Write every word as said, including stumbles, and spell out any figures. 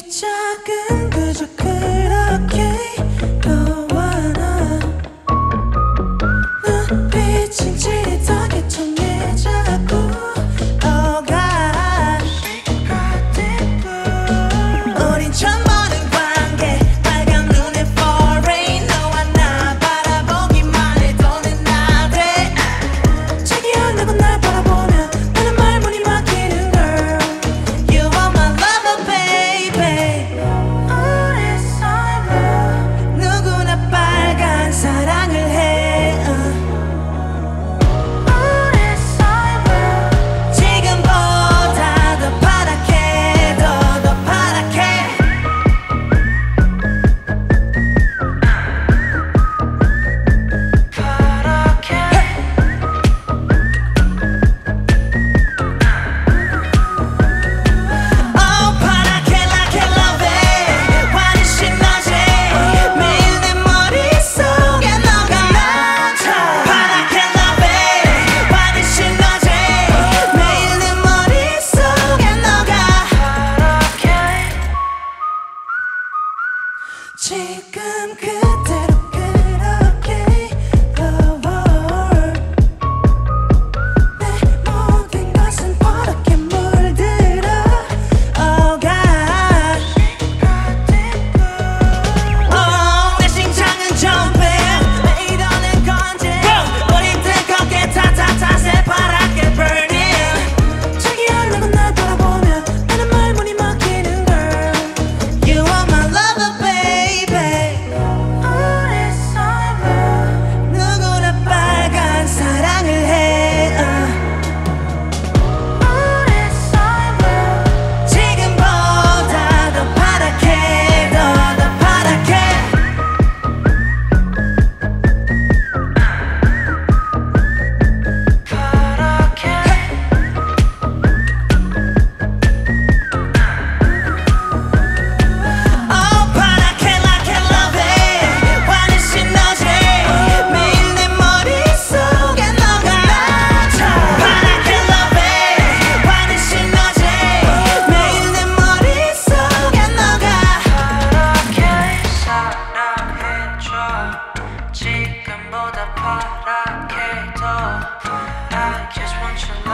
시작은 그저 그렇게 너와 나 눈빛은 찌릿하게 통해 자꾸 오가 우린 처음 보는 관계 빨간 눈에 foreign 너와 나 바라보기만 해도 내 나대 자기야 내가 날 바라보면 나는 말문이 막히는 girl You are my lover baby 우리 삶은 누구나 빨간 사랑을 해 우리 삶은 지금보다 더 파랗게 더 더 파랗게 Oh 파랗게 like I love it 환히 신나지 매일 내 머릿속에 너가 나타 파랗게 love it 환히 신나지 매일 내 머릿속에 너가 파랗게 지금 그대로 그렇게 lover 내 모든 것은 파랗게 물들어 Oh God Oh 내 심장은 jumping 왜 이러는 건지 우린 뜨겁게 타타타 새파랗게 burning 자기야 내가 날 바라보면 나는 말문이 막히는 girl You are my lover baby 우리 삶은 누구나 빨간 사랑을 해 우리 삶은 지금보다 더 파랗게 더 더 파랗게 Oh 파랗게 like I love it 환히 신나지 매일 내 머릿속에 너가 나타 파랗게 love it 환히 신나지 매일 내 머릿속에 너가 파랗게 사랑해줘 지금보다 파랗게 더 I just want your